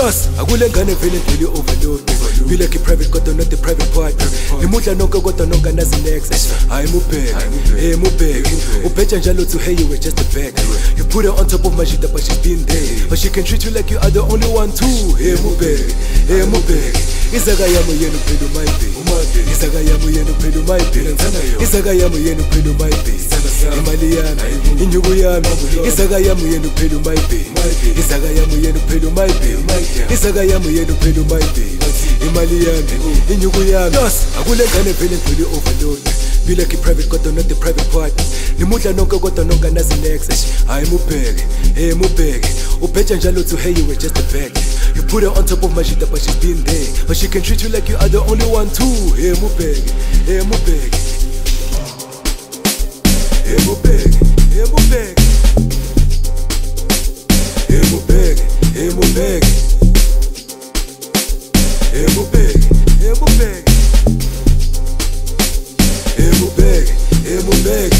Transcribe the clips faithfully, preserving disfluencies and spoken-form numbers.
Dos, akulengane vele ngili overload. Be like a private got not the private part. Imudla nonke kodwa nonke nazi next. Hayi mubheke, eh mubheke. Ubheja njalo to hey you were just a bag. You put her on top of my shit but she's been there. But she can treat you like you are the only one too. Hey mubheke, eh mubheke. Izaga yamu yenu pelu my baby. Izaga yamu yenu pelu my baby. Izaga yamu yenu pelu my baby. Imali yami, inyugu yami. Izaga yamu yenu pelu my baby. Izaga yamu yenu pelu my baby. Izaga yamu yenu pelu my baby. Imali yami, inyugu yami. Dos, akulengane vele ngili overload. Be like a private got not the private part. Nimudla nonke kodwa nonke nazi next. Hayi mubheke, eh mubheke. Ubheja njalo to hey you were just a bag. You put her on top of my shit but she's been there. But she can treat you like you are the only one too. Hey mubheke, eh mubheke. Hey mubheke, hey mubheke. Hey mubheke, hey mubheke. Hey mubheke, hey mubheke. Hey mubheke, hey mubheke.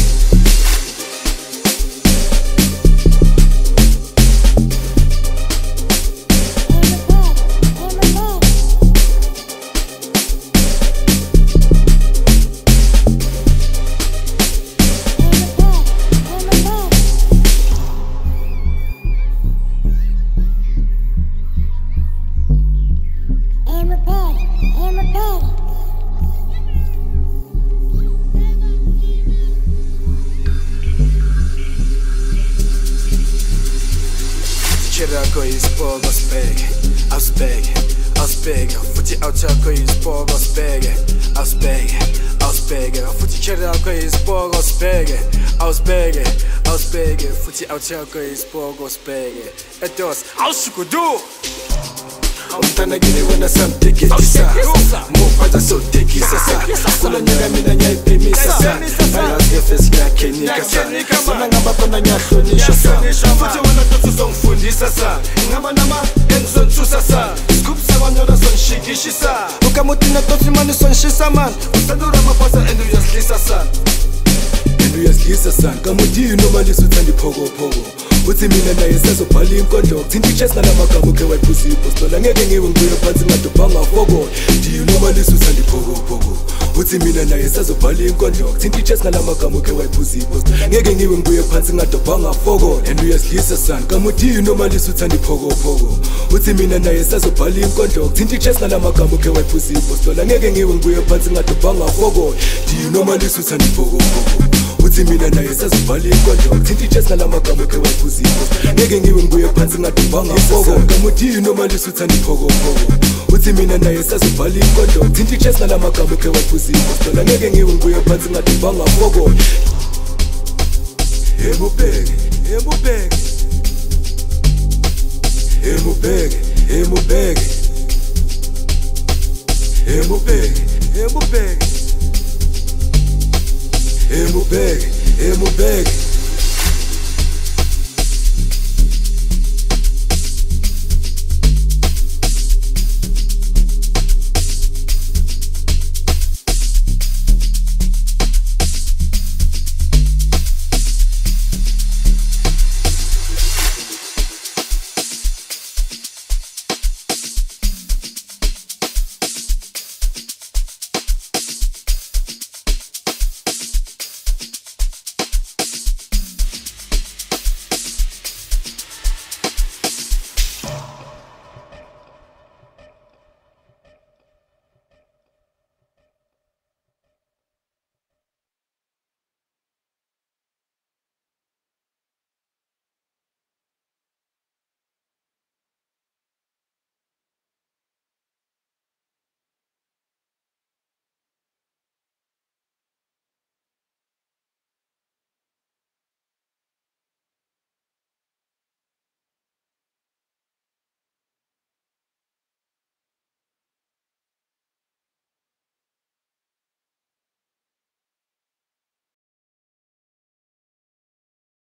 Chirako is pogo speg, I'll speg, I'll speg. Futi outako is pogo speg, I'll speg, I'll speg. Futi chirako is pogo speg, I'll speg, I'll speg. Futi outako is pogo speg. Etos, I'll shukudu. Umtana gini wena sam tiki tisa. Mufaza so tiki sasa. Kula nyaga mina nyai pimi sasa. Aya gefes ya kenika sa. Sana ngamba panda nyasho nisha sa. Futi wana totu song fundi sasa. Ngamba nama enson tu sasa. Scoop sa wanyora son shikishi sa. Ukamutina totu mani son shisa man. Usadura mapasa endu yaslisa sa. Endu yaslisa sa. Kamuti normally sutandi pogo pogo. Uthi mina naye sezobhala inkondlo thinta ichest nalamagama ke wayiphuza ipostola ngeke ngiwe ngibuyele phansi ngadobhanga foko ndiyo noma lisusa ndiphokopoko uthi mina naye sezobhala inkondlo thinta ichest nalamagama ke wayiphuza ipostola ngeke ngiwe ngibuyele phansi ngadobhanga foko and uyasilisa sana kamuthi noma lisusa ndiphokopoko uthi mina naye sezobhala inkondlo thinta ichest nalamagama ke wayiphuza ipostola ngeke ngiwe ngibuyele phansi ngadobhanga foko ndiyo noma lisusa ndiphokopoko uthi mina naye sezobhala inkondlo thinta ichest nalamagama ke wayiphuza ngeke ngiwe ngibuye phansi ngadobhanga foko kamuthi noma lisusa ndiphokopoko uthi mina naye sezobhala inkondlo thinta ichest nalamagama ke wayiphuza ipostola ngeke ngiwe ngibuye phansi ngadobhanga foko hey mubheke hey mubheke hey mubheke hey mubheke hey mubheke hey mubheke hey mubheke hey mubheke